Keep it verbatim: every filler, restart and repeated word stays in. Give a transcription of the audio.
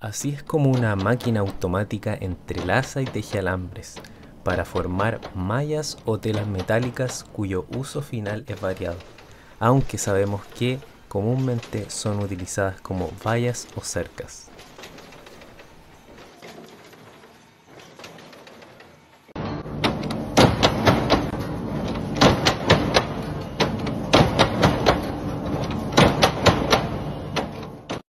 Así es como una máquina automática entrelaza y teje alambres para formar mallas o telas metálicas cuyo uso final es variado, aunque sabemos que comúnmente son utilizadas como vallas o cercas.